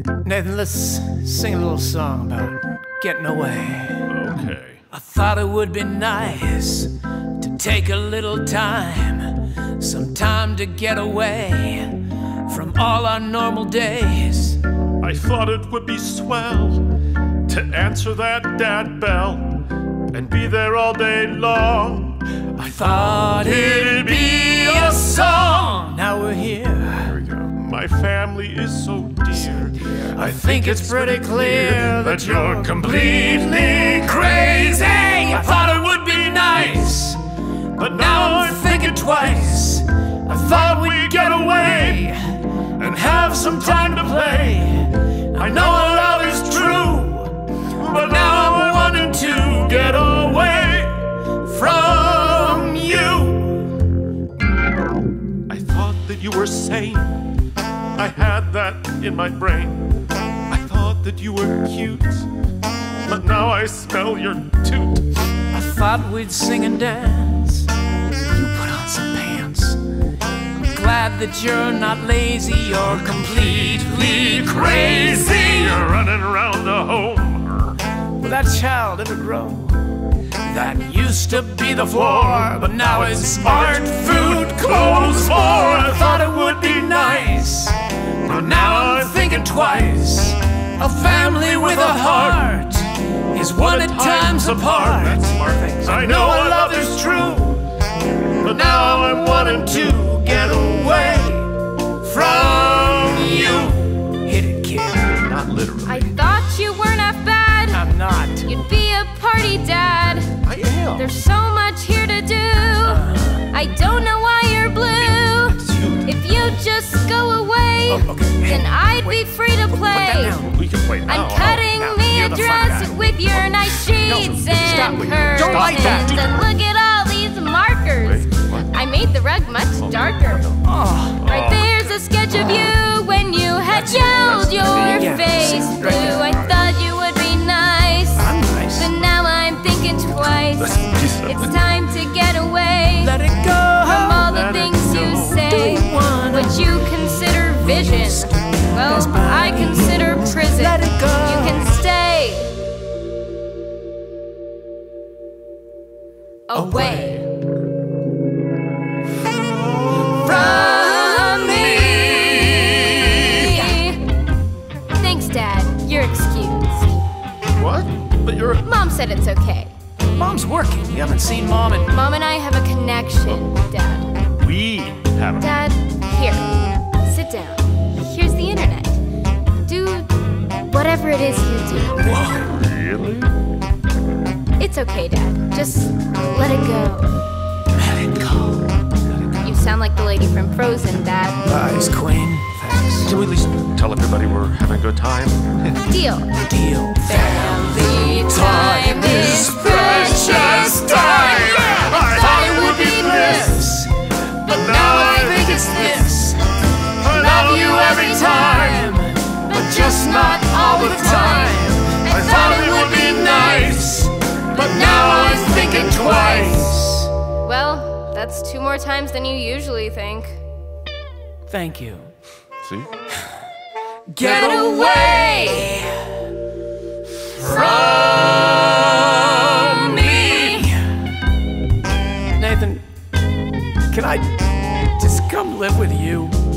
Nathan, let's sing a little song about getting away. Okay. I thought it would be nice to take a little time, some time to get away from all our normal days. I thought it would be swell to answer that dad bell and be there all day long. I thought it'd be a song. Now we're here. My family is so dear. I think it's pretty clear that you're completely crazy. I thought it would be nice, but now I'm thinking twice. I thought we'd get away and have some time to play. I know our love is true, but now I'm wanting to get away from you. I thought that you were sane. I had that in my brain. I thought that you were cute, but now I smell your toot. I thought we'd sing and dance. You put on some pants. I'm glad that you're not lazy. You're completely crazy. You're running around the home. Will that child ever grow? That used to be the floor, but now it's art, food, clothes, more. I thought it would be nice, but now I'm thinking twice. A family with a heart is one at times apart. That's smart. I know our love is true, but now I'm wanting to get away from you. Hit it, kid. Not literally. I thought you weren't half bad. I'm not. You'd be a party dad. I am. There's so much here to do. I don't know why you're blue. If you just go away, then I'd be free to play. We can play now. I'm cutting me a dress with your nice sheets and curtains. Don't like that. And look at all these markers. I made the rug much darker. Right there's a sketch of you when you had gelled your face blue. I thought you would be nice, but now I'm thinking twice. It's time to get away Let it go from all the things you say. What you consider vision, well, I consider prison. Let it go. You can stay away from me. Thanks, Dad. You're excused. What? But you're. Mom said it's okay. Mom's working. You haven't seen Mom in... Mom and I have a connection, Dad. We have a. Dad, here, sit down. Here's the internet. Do whatever it is you do. Really? It's okay, Dad. Just let it go. Let it go. You sound like the lady from Frozen, Dad. Ice Queen. Thanks. Can we at least tell everybody we're having a good time? Deal. Deal. Family time is precious time. I thought it would be bliss, but now I think it's this. I love you every time, but just not all the time. I thought it would be nice, but now I'm thinking twice. Well, that's 2 more times than you usually think. Thank you. See? Get away from me. Nathan, can I just come live with you?